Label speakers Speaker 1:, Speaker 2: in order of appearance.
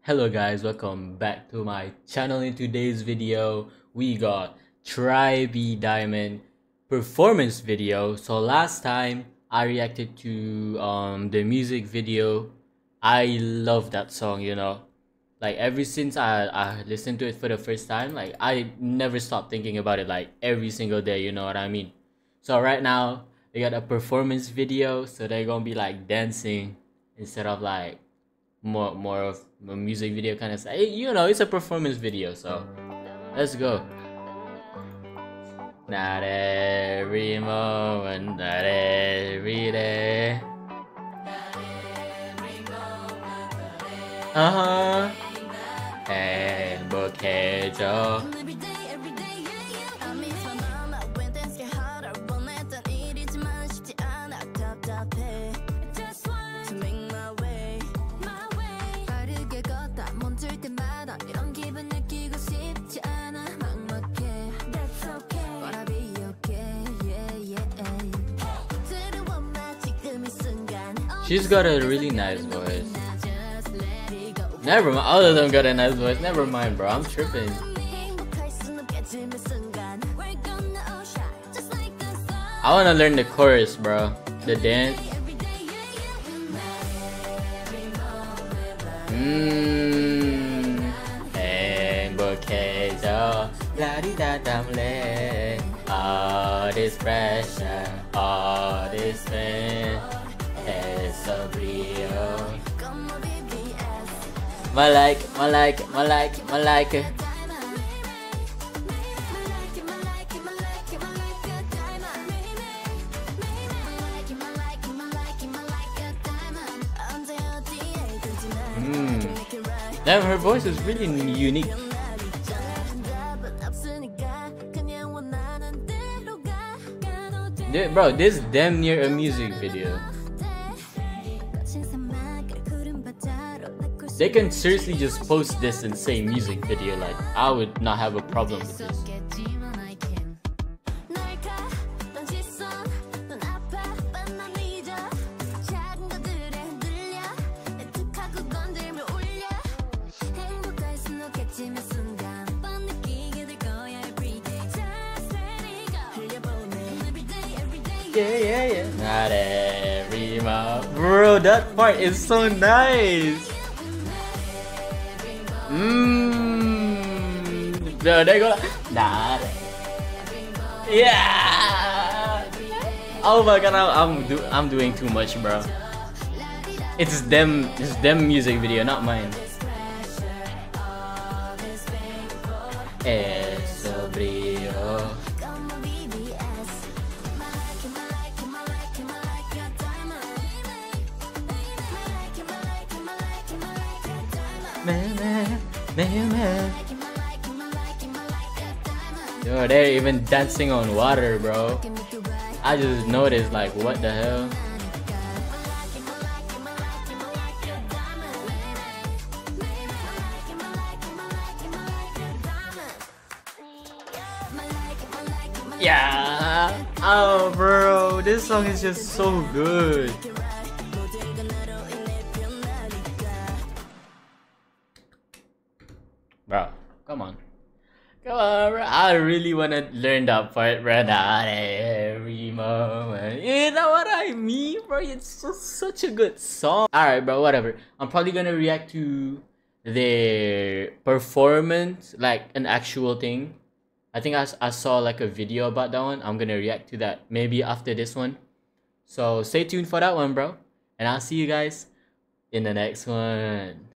Speaker 1: Hello guys, welcome back to my channel. In today's video we got Try Be Diamond performance video. So last time I reacted to the music video. I love that song, like ever since I listened to it for the first time, like I never stopped thinking about it, like every single day, you know what I mean? So right now they got a performance video, so they're gonna be like dancing instead of like more of a music video kind of stuff. It's a performance video, so let's go. Not every moment, not every day. 행복해져. She's got a really nice voice. Never mind, all of them got a nice voice. Never mind, bro. I'm tripping. I wanna learn the chorus, bro. The dance. 행복해져. 라리다담래. All this pressure, all this pain. It's so real. Malike. Damn, her voice is really unique. Bro, this is damn near a music video. They can seriously just post this and say music video. Like, I would not have a problem with this. Yeah. Not every month. Bro, that part is so nice. Bro, they go. Nah. Yeah. Oh my god, I'm doing too much, bro. It's them music video, not mine. Eso brillo. Man. Yo, they're even dancing on water, bro. I just noticed, like, what the hell? Yeah. Oh, bro, this song is just so good. Bro, come on, bro. I really wanna learn that part, bro. Not every moment. You know what I mean, bro? It's just such a good song. Alright, bro, whatever. I'm probably gonna react to their performance, like an actual thing. I think I saw like a video about that one. I'm gonna react to that maybe after this one. So stay tuned for that one, bro. And I'll see you guys in the next one.